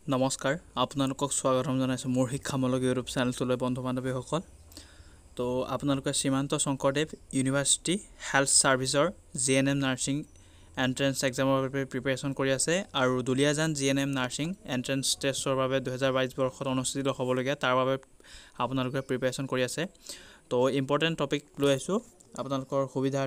নমস্কাৰ আপোনালোকক স্বাগতম জনাইছোঁ মোৰ শিক্ষামূলক ইউটিউব চেনেলটোলৈ বন্ধু বান্ধৱীসকল তো আপোনালোকে শ্ৰীমন্ত শংকৰদেৱ ইউনিভাৰ্চিটি হেল্থ ছাৰ্ভিচৰ জিএনএম নাৰ্ছিং এণ্ট্ৰেন্স এক্সামৰ বাবে প্ৰিপেৰেশ্যন কৰি আছে আৰু দুলীয়াজান জিএনএম নাৰ্ছিং এণ্ট্ৰেন্স টেষ্টৰ বাবে 2022 বৰ্ষত অনুষ্ঠিত হ'বলগীয়া তাৰ বাবে আপোনালোকে প্ৰিপেৰেশ্যন কৰি আছে তো ইম্পৰ্টেণ্ট টপিক লৈ আহিছোঁ আপোনালোকৰ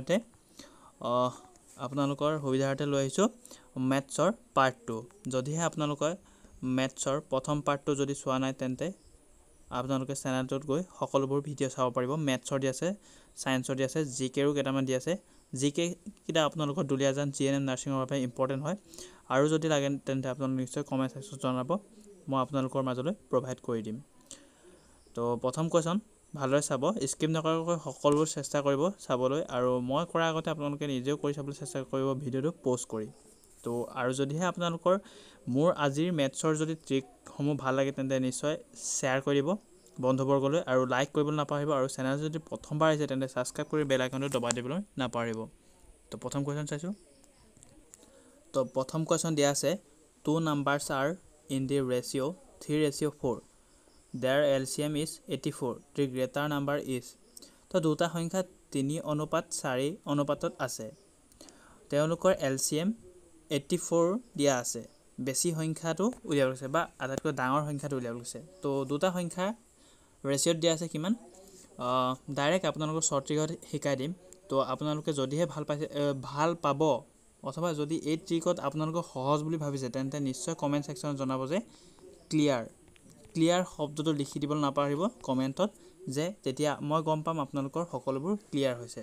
সুবিধাৰ্থে লৈ আহিছোঁ মেথছৰ পাৰ্ট 2 যদিহে আপোনালোকে মেথছৰ প্ৰথম পাৰ্টটো যদি চোৱা নাই তেন্তে আপোনালোকে চেনেলটোত গৈ সকলোবোৰ ভিডিঅ' চাব পাৰিব মেথছৰ দি আছে সায়েন্সৰ দি আছে জিকেৰো কেইটামান দি আছে জিকে কিটা আপোনালোকৰ দুলীয়াজান জিএনএম নাৰ্ছিঙৰ বাবে ইম্পৰ্টেণ্ট হয় আৰু যদি লাগে তেন্তে আপোনালোকে নিশ্চয় কমেণ্ট সেকশ্যনত জনাব মই আপোনালোকৰ মাজলৈ প্ৰভাইড কৰি দিম তো প্ৰথম কোৱেশ্যন ভালদৰে চাব স্কিপ নকৰাকৈ সকলোবোৰ চেষ্টা কৰিব চাবলৈ আৰু মই কৰাৰ আগতে আপোনালোকে নিজেও কৰি চাবলৈ চেষ্টা কৰিব ভিডিঅ'টো প'ষ্ট কৰি তো আৰু যদিহে আপোনালোকৰ মোৰ আজিৰ মেথছৰ যদি ট্ৰিকসমূহ ভাল লাগে তেন্তে নিশ্চয় শ্বেয়াৰ কৰি দিব বন্ধুবৰ্গলৈ আৰু লাইক কৰিবলৈ নাপাহৰিব আৰু চেনেল যদি প্ৰথমবাৰ আহিছে তেন্তে ছাবস্ক্ৰাইব কৰি বেল আইকনটো দবাই দিবলৈ নাপাহৰিব তো প্ৰথম কোৱেশ্যন চাইছোঁ তো প্ৰথম কোৱেশ্যন দিয়া আছে two numbers are in the ratio' 3:4 their LCM is 84 the greater number is তো দুটা সংখ্যা 3:4 অনুপাতত আছে তেওঁলোকৰ LCM 84 দিয়া আছে বেছি সংখ্যাটো উলিয়াব গৈছে বা আটাইতকৈ ডাঙৰ সংখ্যাটো উলিয়াব গৈছে তো দুটা সংখ্যা ৰেচিঅ'ত দিয়া আছে কিমান ডাইৰেক্ট আপোনালোকৰ শ্বৰ্ট ট্ৰিকত শিকাই দিম তো আপোনালোকে যদিহে ভাল পাব অথবা যদি এই ট্ৰিকত আপোনালোকৰ সহজ বুলি ভাবিছে তেন্তে নিশ্চয় কমেণ্ট সেকশ্যনত জনাব যে ক্লিয়াৰ শব্দটো লিখি দিবলৈ নাপাহৰিব কমেণ্টত যে তেতিয়া মই গম পাম আপোনালোকৰ সকলোবোৰ ক্লিয়াৰ হৈছে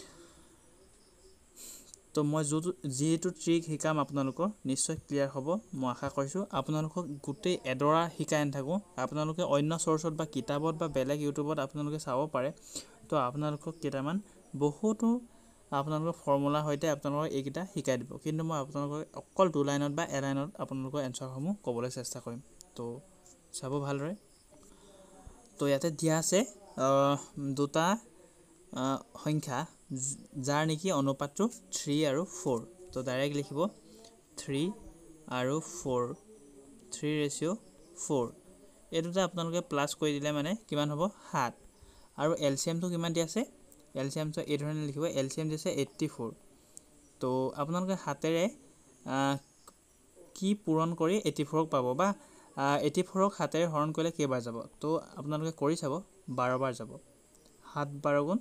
তো মই যিটো ট্ৰিক শিকাম আপোনালোকৰ নিশ্চয় ক্লিয়াৰ হ'ব মই আশা কৰিছোঁ আপোনালোকক গোটেই এডৰা শিকাই নাথাকোঁ আপোনালোকে অন্য চ'ৰ্চত বা কিতাপত বা বেলেগ ইউটিউবত আপোনালোকে চাব পাৰে তো আপোনালোকক কেইটামান বহুতো আপোনালোকৰ ফৰ্মুলাৰ সৈতে আপোনালোকক এইকেইটা শিকাই দিব কিন্তু মই আপোনালোকক অকল 2 লাইনত বা এলাইনত আপোনালোকৰ এনচাৰসমূহ ক'বলৈ চেষ্টা কৰিম তো চাব ভালদৰে তো ইয়াতে দিয়া আছে দুটা সংখ্যা যাৰ নেকি অনুপাতটো 3 আৰু 4 তো ডাইৰেক্ট লিখিব 3 আৰু 4 3:4 এই দুটা আপোনালোকে প্লাছ কৰি দিলে মানে কিমান হ'ব 7 আৰু এলচিএমটো কিমান দিয়া আছে এলচিএমটো এই ধৰণে লিখিব এলচিএম দিছে 84 তো আপোনালোকে হাতেৰে কি পূৰণ কৰি 84ক পাব বা 84ক হাতেৰে হৰণ কৰিলে কেইবাৰ যাব তো আপোনালোকে কৰি চাব 12 বাৰ যাব 7 12 গুণ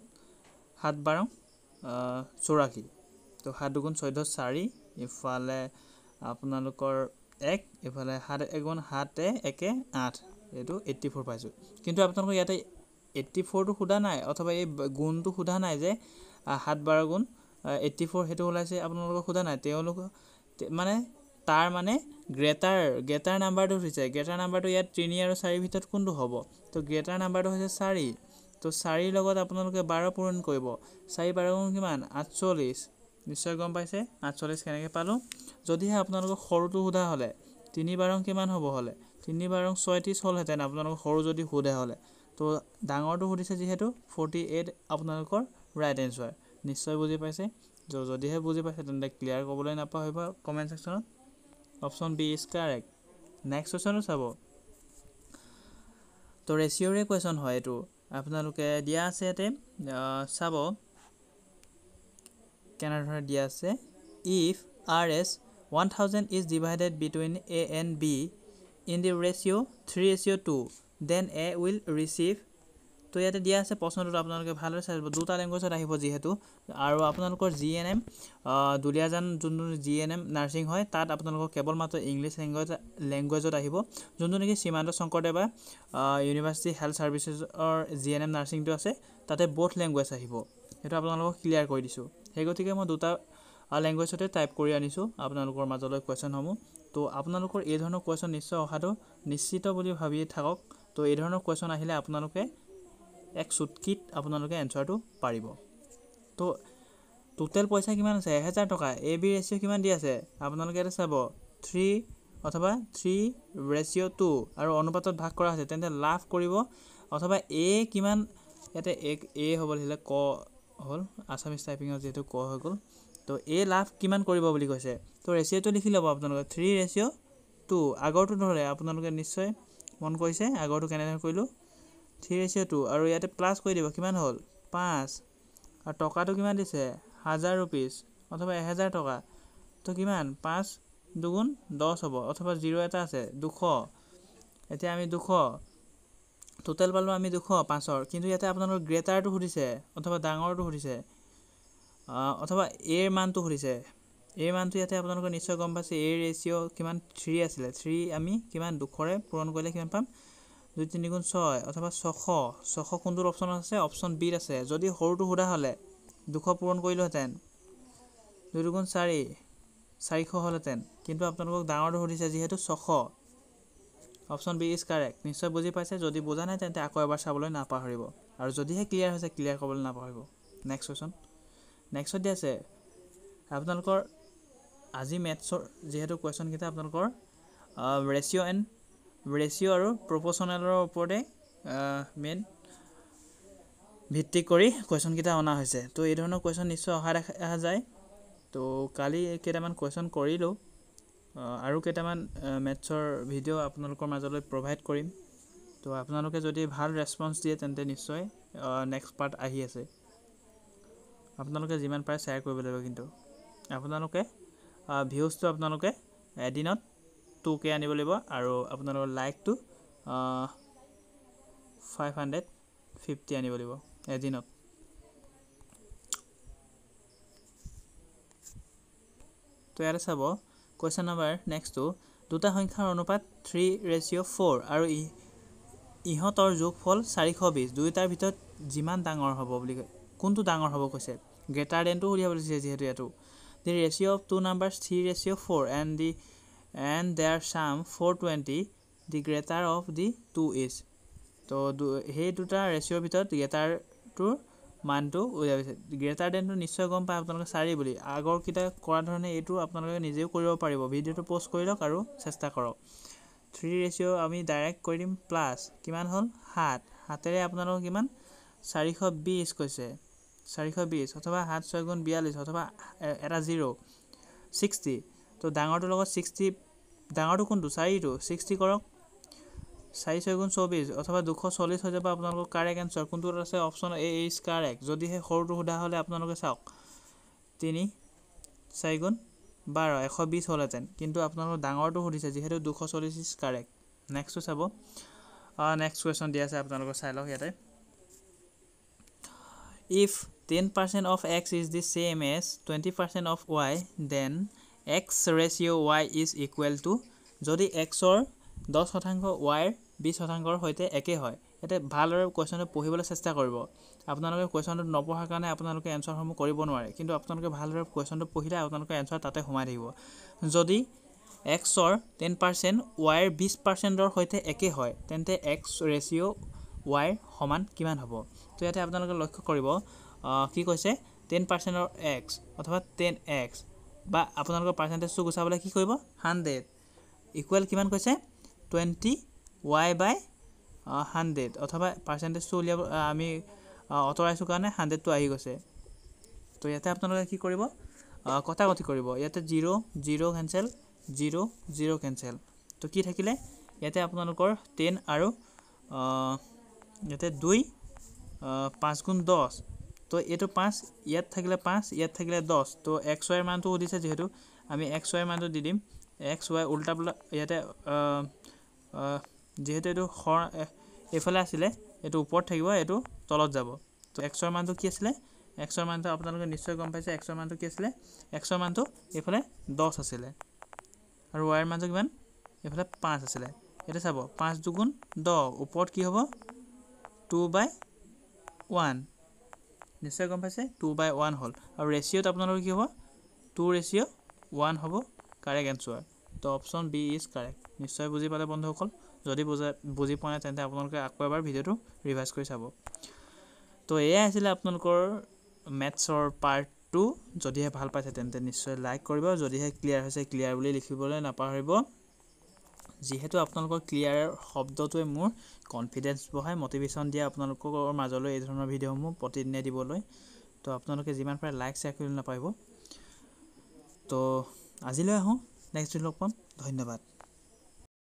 84 তো 7 দুগুণ 14 4 ইফালে আপোনালোকৰ 1 ইফালে 7 গুণ 7 1 8 এইটো 84 পাইছোঁ কিন্তু আপোনালোকৰ ইয়াতে 84টো সোধা নাই অথবা এই গুণটো সোধা নাই যে 7 12 গুণ 84 সেইটো ওলাইছে আপোনালোকক সোধা নাই তেওঁলোকে মানে তাৰ মানে গ্ৰেটাৰ নাম্বাৰটো হৈছে গ্ৰেটাৰ নাম্বাৰটো ইয়াত 3 আৰু 4 ভিতৰত কোনটো হ'ব তো গ্ৰেটাৰ নাম্বাৰটো হৈছে 4 তো 4 লগত আপোনালোকে 12 পূৰণ কৰিব 4 12 গুণ কিমান 48 নিশ্চয় গম পাইছে 48 কেনেকৈ পালোঁ যদিহে আপোনালোকক সৰুটো সোধা হ'লে 3 12 কিমান হ'ব হ'লে 3 12 36 হ'লহেঁতেন আপোনালোকক সৰু যদি সোধে হ'লে তো ডাঙৰটো সুধিছে যিহেতু 48 আপোনালোকৰ ৰাইট এনচাৰ নিশ্চয় বুজি পাইছে যদিহে বুজি পাইছে তেন্তে ক্লিয়াৰ ক'বলৈ নাপাহৰিব কমেণ্ট ছেকশ্যনত option B is correct next কুৱেশ্যনটো চাব তো ৰেচিঅ'ৰে কুৱেশ্যন হয় এইটো আপোনালোকে দিয়া আছে ইয়াতে চাব কেনেদৰে দিয়া আছে if RS 1000 is divided between A and B in the ratio 3:2 then A will receive তো ইয়াতে দিয়া আছে প্ৰশ্নটো আপোনালোকে ভালদৰে চাই দুটা লেংগুৱেজত আহিব যিহেতু আৰু আপোনালোকৰ জিএনএম দুলীয়াজান যোনটো জিএনএম নাৰ্ছিং হয় তাত আপোনালোকৰ কেৱল মাত্ৰ ইংলিছ লেংগুৱেজত আহিব যোনটো নেকি শ্ৰীমন্ত শংকৰদেৱা ইউনিভাৰ্চিটি হেল্থ ছাৰ্ভিচেছৰ জিএনএম নাৰ্ছিংটো আছে তাতে বোথ লেংগুৱেজ আহিব সেইটো আপোনালোকক ক্লিয়াৰ কৰি দিছোঁ সেই গতিকে মই দুটা লেংগুৱেজতে টাইপ কৰি আনিছোঁ আপোনালোকৰ মাজলৈ কুৱেশ্যনসমূহ তো আপোনালোকৰ এই ধৰণৰ কুৱেশ্যন নিশ্চয় অহাটো নিশ্চিত বুলি ভাবি থাকক তো এই ধৰণৰ কুৱেশ্যন আহিলে আপোনালোকে এক চুটকিত আপোনালোকে এনচাৰটো পাৰিব তো টোটেল পইচা কিমান আছে 1000 টকা এ বি ৰেচিঅ' কিমান দি আছে আপোনালোকে ইয়াতে চাব 3 অথবা 3:2 আৰু অনুপাতত ভাগ কৰা হৈছে তেন্তে লাভ কৰিব অথবা এ কিমান ইয়াতে এ হ'ব লাগিলে ক হ'ল আছামিজ টাইপিঙত যেহেতু ক হৈ গ'ল তো এ লাভ কিমান কৰিব বুলি কৈছে তো ৰেচিঅ'টো লিখি ল'ব আপোনালোকে 3:2 2 আগৰটো ধৰে আপোনালোকে নিশ্চয় মন কৰিছে আগৰটো কেনেদৰে কৰিলো 3:2 আৰু ইয়াতে প্লাস কৰি দিব কিমান হ'ল 5 আৰু টকাটো কিমান দিছে 1000 रुपीस অথবা 1000 টকা তো কিমান 5 দুগুণ 10 হ'ব অথবা 0 এটা আছে 200 এতিয়া আমি 200 টোটাল পালো আমি 200 5ৰ কিন্তু ইয়াতে আপোনালোকৰ গ্ৰেটাৰটো সুধিছে অথবা ডাঙৰটো সুধিছে অথবা a ৰ মানটো সুধিছে a মানটো ইয়াতে আপোনালোকে নিশ্চয় গম পাইছে a ৰেশিও কিমান 3 আছিল 3 আমি কিমান 200ৰে পূৰণ কৰিলে কিমান পাম 2 3 গুণ 6 অথবা 600 কোনটো অপচন আছে অপচন বি আছে যদি সৰুটো সুধা হলে 200 পূৰণ কৰিলোহেতেন 2 গুণ 4 400 হলহেতেন কিন্তু আপোনালোকক ডাঙৰটো সুধিছে যেহেতু 600 অপচন বি ইজ কাৰেক্ট নিশ্চয় বুজি পাইছে যদি বুজা নাই তেন্তে আকৌ এবাৰ চাবলৈ নাপাহৰিব আৰু যদিহে ক্লিয়াৰ হৈছে ক্লিয়াৰ কৰিবলৈ নাপাহৰিব নেক্সট কোৱেশ্চন নেক্সট দি আছে আপোনালোকৰ আজি মেথছৰ যেহেতু কোৱেশ্চন কিটা আপোনালোকৰ ৰেশিও আৰু প্ৰপোৰ্শনেলৰ ওপৰতে মেইন ভিত্তি কৰি কোৱেশ্চন কিটা অনা হৈছে তো এই ধৰণৰ কোৱেশ্চন নিশ্চয় অহা দেখা যায় তো কালি কেইটামান কোৱেশ্চন কৰিলো আৰু কেইটামান মেথছৰ ভিডিও আপোনালোকৰ মাজলৈ প্ৰভাইড কৰিম তো আপোনালোকে যদি ভাল ৰেসপন্স দিয়ে তেন্তে নিশ্চয় নেক্সট পাৰ্ট আহি আছে আপোনালোকে যিমান পাৰে শেয়াৰ কৰিব লাগিব কিন্তু আপোনালোকে ভিউজটো আপোনালোকে এদিনত 2k আনিব লাগিব আৰু আপোনালোকৰ লাইকটো 550 আনিব লাগিব এদিনত তো ইয়াতে চাব কোৱেশ্চন নম্বৰ নেক্সট টু দুটা সংখ্যাৰ অনুপাত 3:4 আৰু ইহঁতৰ যোগফল 420 দুইটাৰ ভিতৰত যিমান ডাঙৰ হ'ব বুলি কোনটো ডাঙৰ হ'ব কৈছে গ্ৰেটাৰ দেন টু উলিয়াব দিছে যেহেতু এটো the ratio of two numbers 3:4 and their sum 420 the greater of the two is তো হে দুটা ৰেশিওৰ ভিতৰত গ্ৰেটাৰটোৰ মানটো উলিয়াইছে গ্ৰেটাৰ দেনটো নিশ্চয় গম পায় আপোনালোকে 4 বুলি আগৰ কিটা কৰা ধৰণে এটো আপোনালোকে নিজেও কৰিব পাৰিব ভিডিওটো পোষ্ট কৰি লওক আৰু চেষ্টা কৰক 3 আমি ডাইৰেক্ট কৰি দিম প্লাস কিমান হ'ল 7 হাতেৰে আপোনালোক কিমান 420 কৈছে 420 অথবা 7 6 গুণ 42 অথবা এটা 0 60 তো ডাঙৰটো লগত 60 ডাঙৰটো কোনটো 4 টো 60 কৰক 4 6 গুণ 24 অথবা 240 হৈ যাব আপোনালোকৰ কাৰেক্ট আনসাৰ কোনটো আছে অপচন এ ইজ কাৰেক্ট যদি হে সৰুটো সুধা হলে আপোনালোকে চাওক 3 4 গুণ 12 120 হলহেতেন কিন্তু আপোনালোকৰ ডাঙৰটো সুধিছে যেহেতু 240 ইজ কাৰেক্ট নেক্সট চাব নেক্সট কোৱেশ্চন দিয়া আছে আপোনালোকৰ চাই লওক ইয়াতে if 10% of x is the same as 20% of y then x ratio y is equal to যদি x ৰ 10% y ৰ 20%ৰ হৈতে একে হয় এতে ভালৰে কোৱেশ্চনটো পঢ়িবলৈ চেষ্টা কৰিব আপোনালোকে কোৱেশ্চনটো নপঢ়াৰ কাৰণে আপোনালোকে এনসাৰ সমূহ কৰিব নোৱাৰে কিন্তু আপোনালোকে ভালৰে কোৱেশ্চনটো পঢ়িলে আপোনালোকৰ এনসাৰ তাতে সোমাই থাকিব যদি x ৰ 10% y ৰ 20%ৰ হৈতে একে হয় তেন্তে x ratio y সমান কিমান হ'ব তো ইয়াতে আপোনালোকে লক্ষ্য কৰিব কি কৈছে 10% অৰ x অথবা 10x বা আপোনালোকৰ পাৰ্সেন্টেজটো গুছাবলৈ কি কৰিব 100 ইকুৱেল কিমান কৈছে 20y by 100 অথবা পাৰ্সেন্টেজটো উলিয়াব আমি অতৰাইছো কাৰণে 100 টো আহি গৈছে তো ইয়াতে আপোনালোকে কি কৰিব কটাকটি কৰিব ইয়াতে 0 0 কেনসেল 0 0 কেনসেল তো কি থাকিলে ইয়াতে আপোনালোকৰ 10 আৰু ইয়াতে 2 5 গুণ 10 তো এটো 5 ইয়াত থাকিলে 5 ইয়াত থাকিলে 10 তো x y ৰ মানটো দিছে যেহেতু আমি x y ৰ মানটো দি দিম x y উল্টা ইয়াতে যেহেতু এটো এফালে আছিল এটো ওপৰত থাকিব এটো তলত যাব তো x ৰ মানটো কি আছিল x ৰ মানটো আপোনালোকে নিশ্চয় গম পাইছে x ৰ মানটো কি আছিল x ৰ মানটো এফালে 10 আছিল আৰু y ৰ মানটো কিমান এফালে 5 আছিল এটা চাব 5 দুগুণ 10 ওপৰত কি হ'ব 2/1 নিশ্চয় গম পাইছে 2/1 হল আৰু ৰেশিওত আপোনালোকৰ কি হ'ব 2:1 হ'ব কাৰেক্ট আনসাৰ তো অপচন বি ইজ কাৰেক্ট নিশ্চয় বুজি পালে বন্ধুসকল যদি বুজি পোৱা নাই তেন্তে আপোনালোকে আকৌ এবাৰ ভিডিওটো ৰিভাইজ কৰি চাব তো এয়া আছিল আপোনালোকৰ মেথছৰ পাৰ্ট 2 যদিহে ভাল পাইছে তেন্তে নিশ্চয় লাইক কৰিব যদিহে ক্লিয়াৰ হৈছে ক্লিয়াৰ বুলি লিখিবলৈ নাপাহৰিব যেহেতু আপোনালোকৰ ক্লিয়াৰ শব্দটোৱে মোৰ কনফিডেন্স বঢ়াই মোটিভেশন দিয়া আপোনালোকৰ মাজলৈ এই ধৰণৰ ভিডিওসমূহ প্ৰতিদিনে দিবলৈ তো আপোনালোকে যিমান পাৰে লাইক শেয়াৰ কৰিব নাপাহৰিব তো আজিলৈ আহো নেক্সট ভিডিঅ' লগ পাম ধন্যবাদ